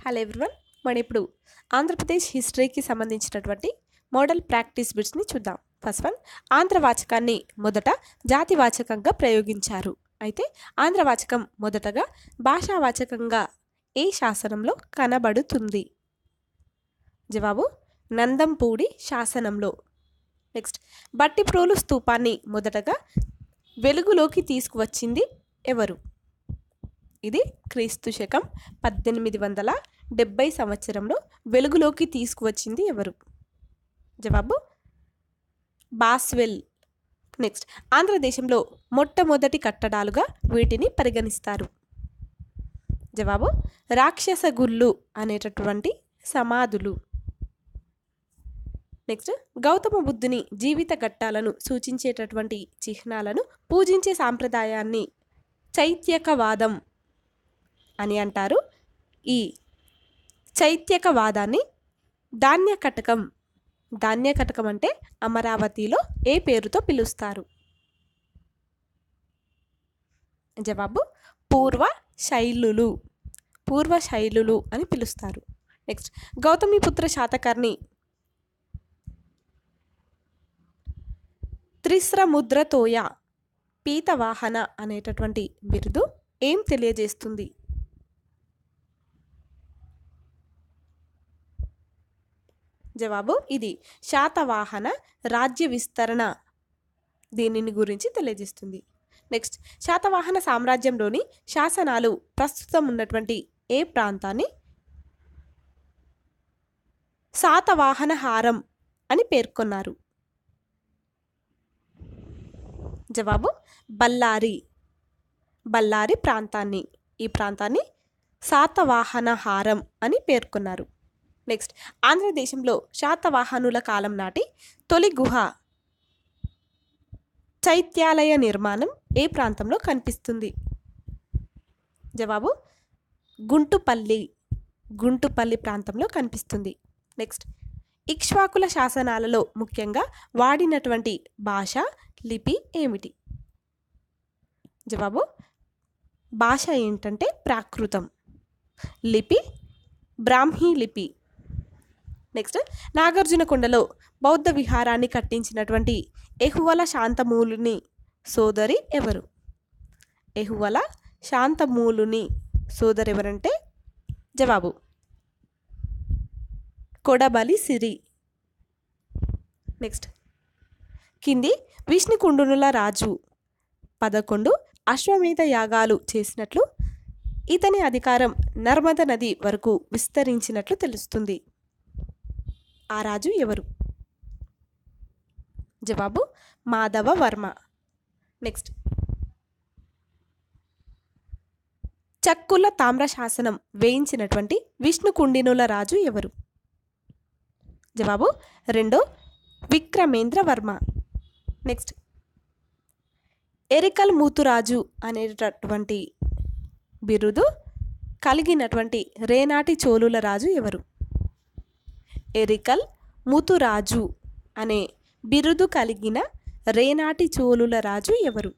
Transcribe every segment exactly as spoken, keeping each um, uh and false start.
Hello everyone, మనం ఇప్పుడు ఆంధ్రప్రదేశ్ హిస్టరీకి సంబంధించినటువంటి మోడల్ ప్రాక్టీస్ బిట్స్ని చూద్దాం. ఫస్ట్ వన్, ఆంధ్రవాచకాన్ని మొదట జాతివాచకంగా ప్రయోగించారు. అయితే ఆంధ్రవాచకం మొదటగా భాషావాచకంగా ఏ శాసనంలో కనబడుతుంది? జవాబు నందంపూడి శాసనంలో. నెక్స్ట్, బట్టిప్రోలు స్తూపాన్ని మొదటగా వెలుగులోకి తీసుకువచ్చింది ఎవరు? ఇది క్రీస్తు శకం పద్దెనిమిది వందల డెబ్బై సంవత్సరంలో వెలుగులోకి తీసుకువచ్చింది ఎవరు? జవాబు బాస్వెల్. నెక్స్ట్, ఆంధ్రదేశంలో మొట్టమొదటి కట్టడాలుగా వీటిని పరిగణిస్తారు. జవాబు రాక్షస గుళ్ళు అనేటటువంటి సమాధులు. నెక్స్ట్, గౌతమ బుద్ధుని జీవిత ఘట్టాలను సూచించేటటువంటి చిహ్నాలను పూజించే సాంప్రదాయాన్ని చైత్యకవాదం అని అంటారు. ఈ చైత్యకవాదాన్ని ధాన్యకటకం ధాన్యకటకం అంటే అమరావతిలో ఏ పేరుతో పిలుస్తారు? జవాబు పూర్వ శైలులు పూర్వ శైలులు అని పిలుస్తారు. నెక్స్ట్, గౌతమిపుత్ర శాతకర్ణి త్రిస్రముద్రతోయ పీతవాహన అనేటటువంటి బిరుదు ఏం తెలియజేస్తుంది? జవాబు ఇది శాతవాహన రాజ్య విస్తరణ దీనిని గురించి తెలియజేస్తుంది. నెక్స్ట్, శాతవాహన సామ్రాజ్యంలోని శాసనాలు ప్రస్తుతం ఉన్నటువంటి ఏ ప్రాంతాన్ని శాతవాహన హారం అని పేర్కొన్నారు? జవాబు బళ్ళారి బళ్ళారి ప్రాంతాన్ని ఈ ప్రాంతాన్ని శాతవాహన హారం అని పేర్కొన్నారు. నెక్స్ట్, ఆంధ్రదేశంలో శాతవాహనుల కాలం నాటి తొలి గుహ చైత్యాలయ నిర్మాణం ఏ ప్రాంతంలో కనిపిస్తుంది? జవాబు గుంటుపల్లి గుంటుపల్లి ప్రాంతంలో కనిపిస్తుంది. నెక్స్ట్, ఇక్ష్వాకుల శాసనాలలో ముఖ్యంగా వాడినటువంటి భాష లిపి ఏమిటి? జవాబు భాష ఏంటంటే ప్రాకృతం, లిపి బ్రాహ్మీ లిపి. నెక్స్ట్, నాగార్జునకొండలో బౌద్ధ విహారాన్ని కట్టించినటువంటి ఎహువల శాంతమూలుని సోదరి ఎవరు? ఎహువల శాంతమూలుని సోదరు ఎవరంటే జవాబు కొడబలి సిరి. నెక్స్ట్, కింది విష్ణుకుండునుల రాజు పదకొండు అశ్వమేధ యాగాలు చేసినట్లు ఇతని అధికారం నర్మద నది వరకు విస్తరించినట్లు తెలుస్తుంది. ఆ రాజు ఎవరు? జవాబు మాధవ వర్మ. నెక్స్ట్, చక్కుల తామ్ర శాసనం వేయించినటువంటి విష్ణుకుండినుల రాజు ఎవరు? జవాబు రెండో విక్రమేంద్ర వర్మ. నెక్స్ట్, ఎరికల్ మూతురాజు అనేటటువంటి బిరుదు కలిగినటువంటి రేనాటి చోళుల రాజు ఎవరు? ఎరికల్ ముతురాజు అనే బిరుదు కలిగిన రేనాటి చోళుల రాజు ఎవరు?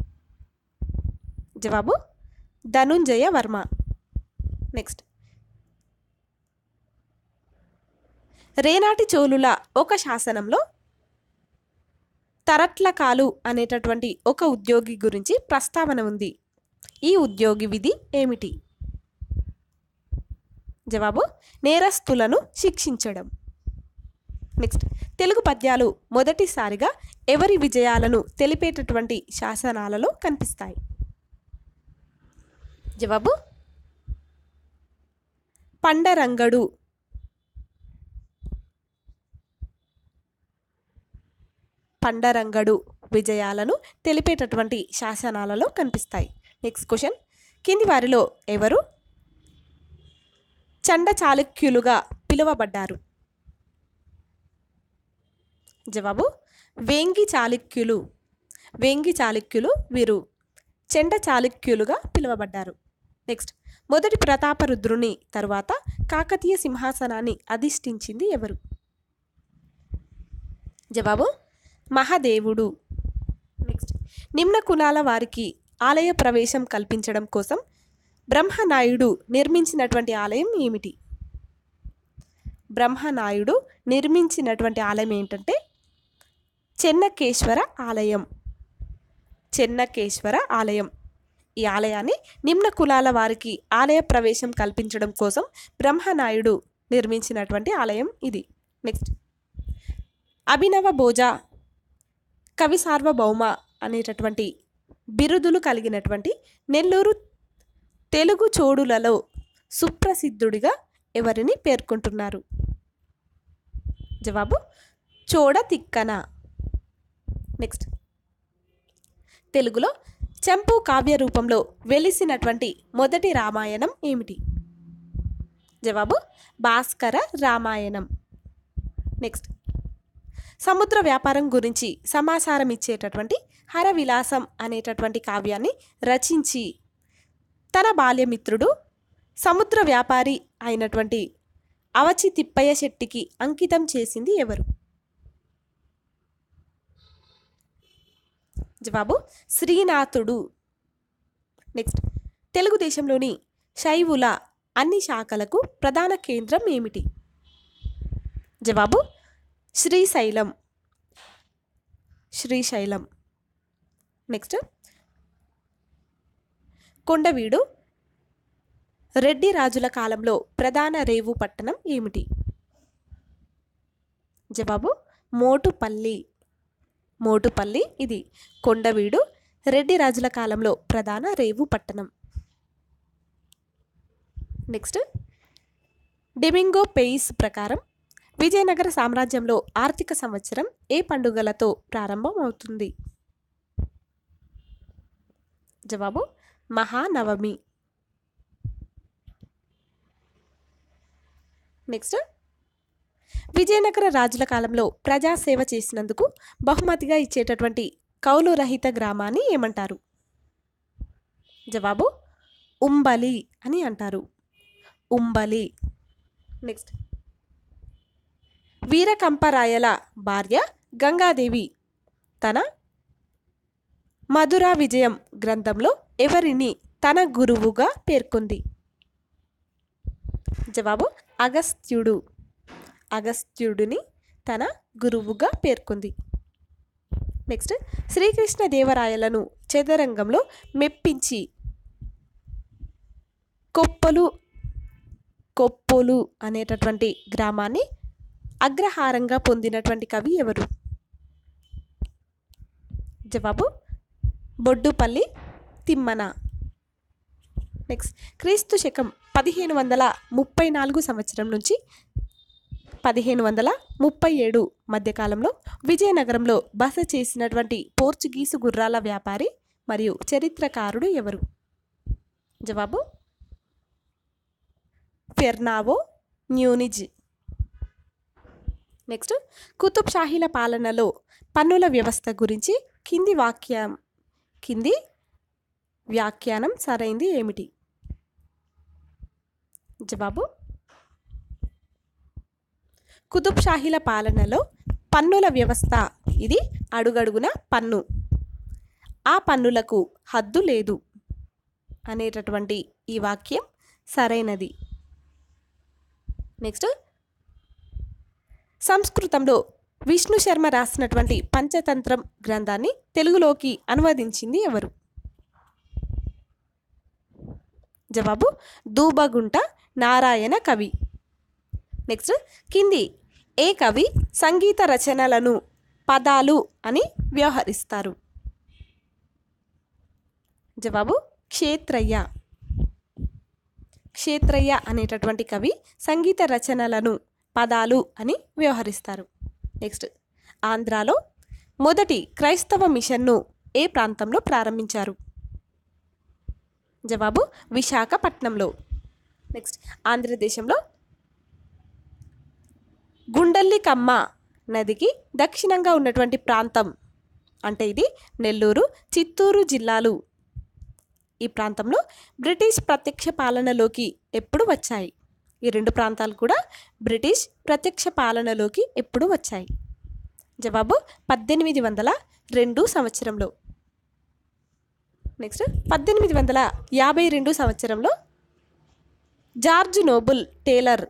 జవాబు ధనుంజయ వర్మ. నెక్స్ట్, రేనాటి చోళుల ఒక శాసనంలో తరట్లకాలు అనేటటువంటి ఒక ఉద్యోగి గురించి ప్రస్తావన ఉంది. ఈ ఉద్యోగి విధి ఏమిటి? జవాబు నేరస్తులను శిక్షించడం. నెక్స్ట్, తెలుగు పద్యాలు మొదటిసారిగా ఎవరి విజయాలను తెలిపేటటువంటి శాసనాలలో కనిపిస్తాయి? జవాబు పండరంగడు పండరంగడు విజయాలను తెలిపేటటువంటి శాసనాలలో కనిపిస్తాయి. నెక్స్ట్ క్వశ్చన్, కింది వారిలో ఎవరు చండ చాళుక్యులుగా పిలువబడ్డారు? జవాబు వేంగి చాళుక్యులు వేంగి చాళుక్యులు వీరు చండ చాళుక్యులుగా పిలువబడ్డారు. నెక్స్ట్, మొదటి ప్రతాపరుద్రుని తరువాత కాకతీయ సింహాసనాన్ని అధిష్ఠించింది ఎవరు? జవాబు మహాదేవుడు. నెక్స్ట్, నిమ్న కులాల వారికి ఆలయ ప్రవేశం కల్పించడం కోసం బ్రహ్మనాయుడు నిర్మించినటువంటి ఆలయం ఏమిటి? బ్రహ్మనాయుడు నిర్మించినటువంటి ఆలయం ఏంటంటే చెన్నకేశ్వర ఆలయం. చెన్నకేశ్వర ఆలయం. ఈ ఆలయాన్ని నిమ్న కులాల వారికి ఆలయ ప్రవేశం కల్పించడం కోసం బ్రహ్మనాయుడు నిర్మించినటువంటి ఆలయం ఇది. నెక్స్ట్, అభినవ భోజ, కవి సార్వభౌమ అనేటటువంటి బిరుదులు కలిగినటువంటి నెల్లూరు తెలుగు చోడులలో సుప్రసిద్ధుడిగా ఎవరిని పేర్కొంటున్నారు? జవాబు చోడ తిక్కన. నెక్స్ట్, తెలుగులో చంపు కావ్య రూపంలో వెలిసినటువంటి మొదటి రామాయణం ఏమిటి? జవాబు భాస్కర రామాయణం. నెక్స్ట్, సముద్ర వ్యాపారం గురించి సమాచారం ఇచ్చేటటువంటి హరవిలాసం అనేటటువంటి కావ్యాన్ని రచించి తన బాల్యమిత్రుడు సముద్ర వ్యాపారి అయినటువంటి అవచి తిప్పయ్య శెట్టికి అంకితం చేసింది ఎవరు? జవాబు శ్రీనాథుడు. నెక్స్ట్, తెలుగుదేశంలోని శైవుల అన్ని శాఖలకు ప్రధాన కేంద్రం ఏమిటి? జవాబు శ్రీశైలం. శ్రీశైలం. నెక్స్ట్, కొండవీడు రెడ్డి రాజుల కాలంలో ప్రధాన రేవు పట్టణం ఏమిటి? జవాబు మోటుపల్లి. మోటుపల్లి ఇది కొండవీడు రెడ్డి రాజుల కాలంలో ప్రధాన రేవు పట్టణం. నెక్స్ట్, డెమింగో పెయిస్ ప్రకారం విజయనగర సామ్రాజ్యంలో ఆర్థిక సంవత్సరం ఏ పండుగలతో ప్రారంభం అవుతుంది? జవాబు మహానవమి. నెక్స్ట్, విజయనగర రాజుల కాలంలో ప్రజాసేవ చేసినందుకు బహుమతిగా ఇచ్చేటటువంటి కౌలు రహిత గ్రామాన్ని ఏమంటారు? జవాబు ఉంబలి అని అంటారు. ఉంబలి. నెక్స్ట్, వీరకంపరాయల భార్య గంగాదేవి తన మధురా విజయం గ్రంథంలో ఎవరిని తన గురువుగా పేర్కొంది? జవాబు అగస్త్యుడు. అగస్త్యుడిని తన గురువుగా పేర్కొంది. నెక్స్ట్, శ్రీకృష్ణదేవరాయలను చదరంగంలో మెప్పించి కొప్పలు కొప్పొలు అనేటటువంటి గ్రామాన్ని అగ్రహారంగా పొందినటువంటి కవి ఎవరు? జవాబు బొడ్డుపల్లి తిమ్మన. నెక్స్ట్, క్రీస్తు శకం పదిహేను వందల ముప్పై నాలుగు సంవత్సరం నుంచి పదిహేను వందల ముప్పై ఏడు మధ్యకాలంలో విజయనగరంలో బస చేసినటువంటి పోర్చుగీసు గుర్రాల వ్యాపారి మరియు చరిత్రకారుడు ఎవరు? జవాబు ఫెర్నావో న్యూనిజ్. నెక్స్ట్, కుతుబ్ షాహీల పాలనలో పన్నుల వ్యవస్థ గురించి కింది వాక్యం కింది వ్యాఖ్యానం సరైంది ఏమిటి? జవాబు కుతుబ్ షాహీల పాలనలో పన్నుల వ్యవస్థ ఇది అడుగడుగున పన్ను, ఆ పన్నులకు హద్దు లేదు అనేటటువంటి ఈ వాక్యం సరైనది. నెక్స్ట్, సంస్కృతంలో విష్ణు శర్మ రాసినటువంటి పంచతంత్రం గ్రంథాన్ని తెలుగులోకి అనువదించింది ఎవరు? జవాబు దూబగుంట నారాయణ కవి. నెక్స్ట్, కింది ఏ కవి సంగీత రచనలను పదాలు అని వ్యవహరిస్తారు? జవాబు క్షేత్రయ్య. క్షేత్రయ్య అనేటటువంటి కవి సంగీత రచనలను పదాలు అని వ్యవహరిస్తారు. నెక్స్ట్, ఆంధ్రాలో మొదటి క్రైస్తవ మిషన్ను ఏ ప్రాంతంలో ప్రారంభించారు? జవాబు విశాఖపట్నంలో. నెక్స్ట్, ఆంధ్రదేశంలో గుండల్లికమ్మ నదికి దక్షిణంగా ఉన్నటువంటి ప్రాంతం అంటే ఇది నెల్లూరు, చిత్తూరు జిల్లాలు. ఈ ప్రాంతంలో బ్రిటిష్ ప్రత్యక్ష పాలనలోకి ఎప్పుడు వచ్చాయి? ఈ రెండు ప్రాంతాలు కూడా బ్రిటిష్ ప్రత్యక్ష పాలనలోకి ఎప్పుడు వచ్చాయి? జవాబు పద్దెనిమిది వందల రెండు సంవత్సరంలో. నెక్స్ట్ పద్దెనిమిది వందల యాభై రెండు సంవత్సరంలో George Noble Taylor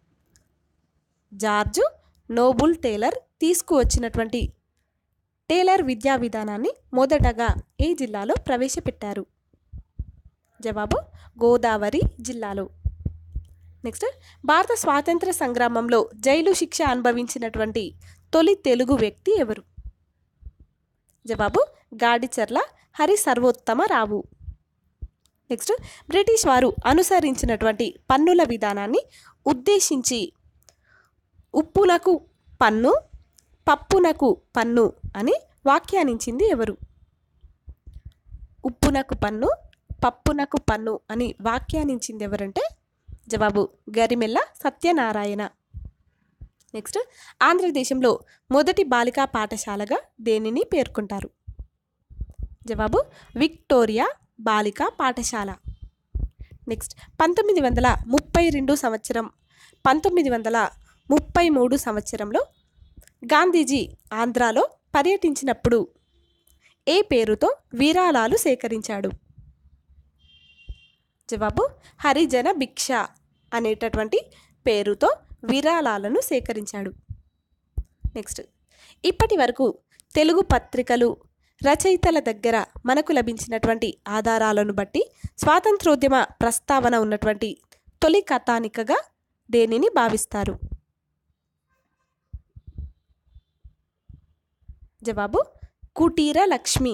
George Noble Taylor తీసుకువచ్చినటువంటి టేలర్ విద్యా విధానాన్ని మొదటగా ఏ జిల్లాలో ప్రవేశపెట్టారు? జవాబు గోదావరి జిల్లాలో. నెక్స్ట్ భారత స్వాతంత్ర సంగ్రామంలో జైలు శిక్ష అనుభవించినటువంటి తొలి తెలుగు వ్యక్తి ఎవరు? జవాబు గాడిచర్ల హరి సర్వోత్తమరావు. నెక్స్ట్ బ్రిటిష్ వారు అనుసరించినటువంటి పన్నుల విధానాన్ని ఉద్దేశించి ఉప్పునకు పన్ను, పప్పునకు పన్ను అని వ్యాఖ్యానించింది ఎవరు? ఉప్పునకు పన్ను, పప్పునకు పన్ను అని వ్యాఖ్యానించింది ఎవరంటే జవాబు గరిమెల్ల సత్యనారాయణ. నెక్స్ట్ ఆంధ్రదేశంలో మొదటి బాలికా పాఠశాలగా దేనిని పేర్కొంటారు? జవాబు విక్టోరియా బాలికా పాఠశాల. నెక్స్ట్ పంతొమ్మిది వందల ముప్పై రెండు సంవత్సరం పంతొమ్మిది వందల ముప్పై మూడు సంవత్సరంలో గాంధీజీ ఆంధ్రాలో పర్యటించినప్పుడు ఏ పేరుతో విరాళాలు సేకరించాడు? జవాబు హరిజన భిక్ష అనేటటువంటి పేరుతో విరాళాలను సేకరించాడు. నెక్స్ట్ ఇప్పటి వరకు తెలుగు పత్రికలు రచయితల దగ్గర మనకు లభించినటువంటి ఆధారాలను బట్టి స్వాతంత్రోద్యమ ప్రస్తావన ఉన్నటువంటి తొలి కథానికగా దేనిని భావిస్తారు? జవాబు కుటీర లక్ష్మి.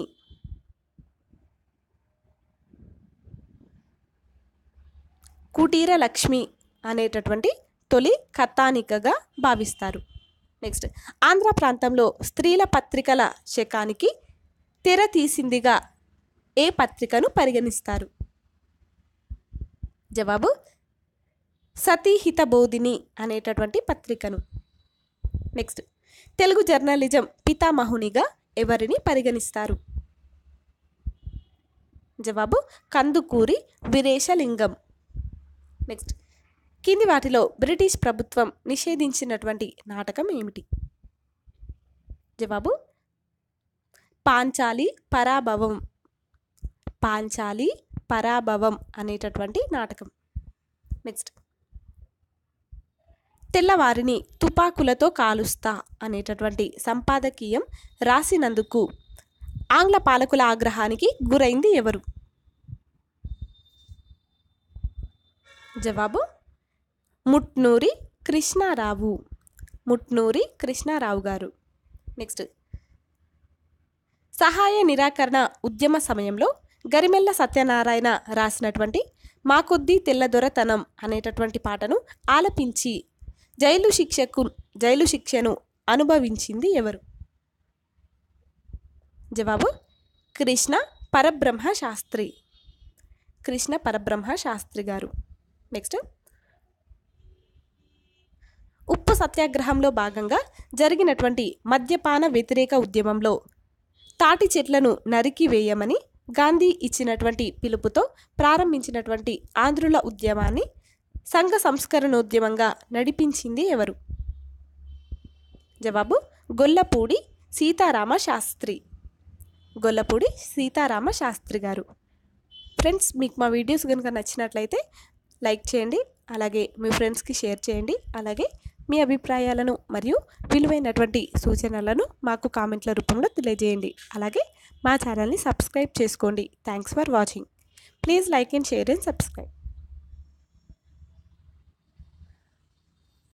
కుటీర లక్ష్మి అనేటటువంటి తొలి కథానికగా భావిస్తారు. నెక్స్ట్ ఆంధ్ర ప్రాంతంలో స్త్రీల పత్రికల శకానికి తెర తీసిందిగా ఏ పత్రికను పరిగణిస్తారు? జవాబు సతీహిత బోధిని అనేటటువంటి పత్రికను. నెక్స్ట్ తెలుగు జర్నలిజం పితామహునిగా ఎవరిని పరిగణిస్తారు? జవాబు కందుకూరి వీరేశలింగం. నెక్స్ట్ కింది వాటిలో బ్రిటిష్ ప్రభుత్వం నిషేధించినటువంటి నాటకం ఏమిటి? జవాబు పాంచాలి పరాభవం. పాంచాలి పరాభవం అనేటటువంటి నాటకం. నెక్స్ట్ తెల్లవారిని తుపాకులతో కాలుస్తా అనేటటువంటి సంపాదకీయం రాసినందుకు ఆంగ్ల పాలకుల ఆగ్రహానికి గురైంది ఎవరు? జవాబు ముట్నూరి కృష్ణారావు. ముట్నూరి కృష్ణారావు గారు. నెక్స్ట్ సహాయ నిరాకరణ ఉద్యమ సమయంలో గరిమెల్ల సత్యనారాయణ రాసినటువంటి మా కొద్దీ తెల్లదొరతనం అనేటటువంటి పాటను ఆలపించి జైలు శిక్షకు జైలు శిక్షను అనుభవించింది ఎవరు? జవాబు కృష్ణ పరబ్రహ్మ శాస్త్రి. కృష్ణ పరబ్రహ్మ శాస్త్రి గారు. నెక్స్ట్ ఉప్పు సత్యాగ్రహంలో భాగంగా జరిగినటువంటి మద్యపాన వ్యతిరేక ఉద్యమంలో తాటి చెట్లను నరికి వేయమని గాంధీ ఇచ్చినటువంటి పిలుపుతో ప్రారంభించినటువంటి ఆంధ్రుల ఉద్యమాన్ని సంఘ సంస్కరణోద్యమంగా నడిపించింది ఎవరు? జవాబు గొల్లపూడి సీతారామ శాస్త్రి. గొల్లపూడి సీతారామ శాస్త్రి గారు. ఫ్రెండ్స్, మీకు మా వీడియోస్ కనుక నచ్చినట్లయితే లైక్ చేయండి, అలాగే మీ ఫ్రెండ్స్కి షేర్ చేయండి, అలాగే మీ అభిప్రాయాలను మరియు విలువైనటువంటి సూచనలను మాకు కామెంట్ల రూపంలో తెలియజేయండి. అలాగే మా ఛానల్ని సబ్స్క్రైబ్ చేసుకోండి. Thanks for watching. Please like and share and subscribe.